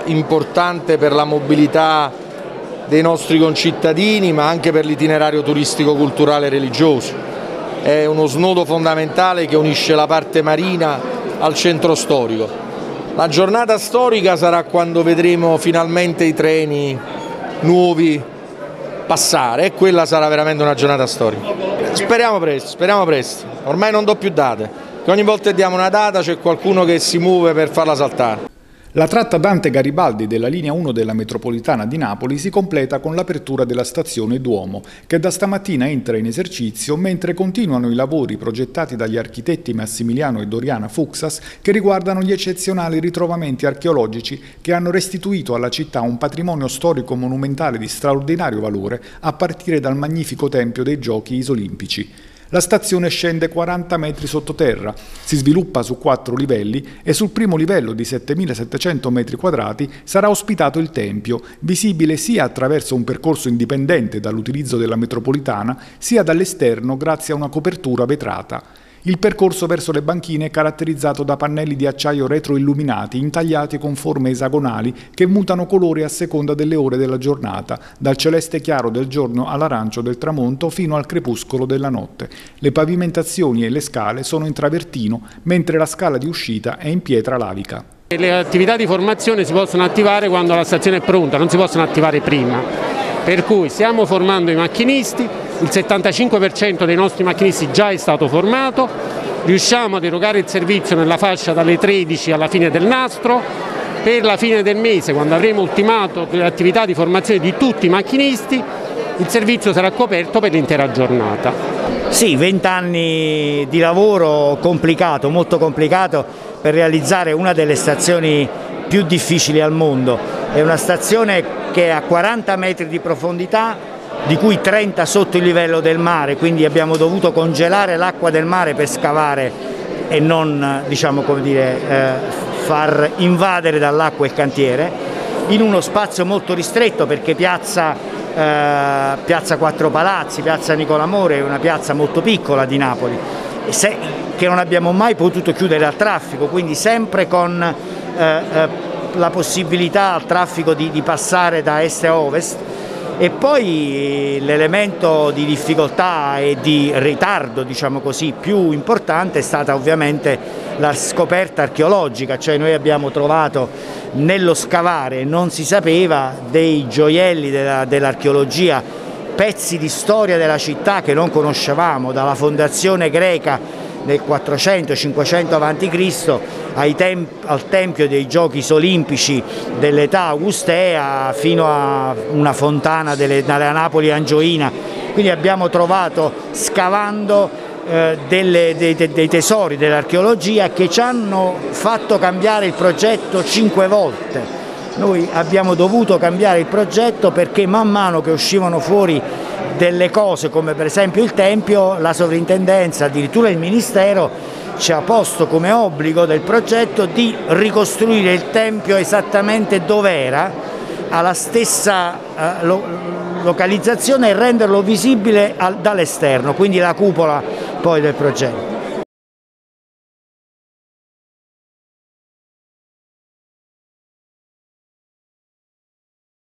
importante per la mobilità dei nostri concittadini, ma anche per l'itinerario turistico, culturale e religioso. È uno snodo fondamentale che unisce la parte marina al centro storico. La giornata storica sarà quando vedremo finalmente i treni nuovi passare, e quella sarà veramente una giornata storica. Speriamo presto. Ormai non do più date, che ogni volta che diamo una data c'è qualcuno che si muove per farla saltare. La tratta Dante-Garibaldi della linea 1 della metropolitana di Napoli si completa con l'apertura della stazione Duomo, che da stamattina entra in esercizio mentre continuano i lavori progettati dagli architetti Massimiliano e Doriana Fuxas che riguardano gli eccezionali ritrovamenti archeologici che hanno restituito alla città un patrimonio storico monumentale di straordinario valore a partire dal magnifico tempio dei Giochi Isolimpici. La stazione scende 40 metri sottoterra, si sviluppa su 4 livelli e sul primo livello di 7.700 metri quadrati sarà ospitato il tempio, visibile sia attraverso un percorso indipendente dall'utilizzo della metropolitana, sia dall'esterno grazie a una copertura vetrata. Il percorso verso le banchine è caratterizzato da pannelli di acciaio retroilluminati intagliati con forme esagonali che mutano colore a seconda delle ore della giornata, dal celeste chiaro del giorno all'arancio del tramonto fino al crepuscolo della notte. Le pavimentazioni e le scale sono in travertino, mentre la scala di uscita è in pietra lavica. Le attività di formazione si possono attivare quando la stazione è pronta, non si possono attivare prima. Per cui stiamo formando i macchinisti, il 75% dei nostri macchinisti già è stato formato, riusciamo ad erogare il servizio nella fascia dalle 13 alla fine del nastro. Per la fine del mese, quando avremo ultimato le attività di formazione di tutti i macchinisti, il servizio sarà coperto per l'intera giornata. Sì, 20 anni di lavoro complicato, molto complicato, per realizzare una delle stazioni più difficili al mondo. È una stazione che ha 40 metri di profondità, di cui 30 sotto il livello del mare, quindi abbiamo dovuto congelare l'acqua del mare per scavare e non, diciamo, come dire, far invadere dall'acqua il cantiere, in uno spazio molto ristretto, perché piazza Quattro Palazzi, piazza Nicola More, è una piazza molto piccola di Napoli, che non abbiamo mai potuto chiudere al traffico, quindi sempre con la possibilità al traffico di passare da est a ovest. E poi l'elemento di difficoltà e di ritardo, diciamo così, più importante è stata ovviamente la scoperta archeologica, cioè noi abbiamo trovato nello scavare, non si sapeva, dei gioielli dell'archeologia, pezzi di storia della città che non conoscevamo, dalla fondazione greca nel 400-500 a.C. al Tempio dei Giochi Olimpici dell'età augustea fino a una fontana della Napoli angioina. Quindi abbiamo trovato, scavando, dei tesori dell'archeologia che ci hanno fatto cambiare il progetto 5 volte. Noi abbiamo dovuto cambiare il progetto perché man mano che uscivano fuori delle cose, come per esempio il Tempio, la sovrintendenza, addirittura il Ministero, ci ha posto come obbligo del progetto di ricostruire il Tempio esattamente dove era, alla stessa localizzazione, e renderlo visibile dall'esterno, quindi la cupola poi del progetto.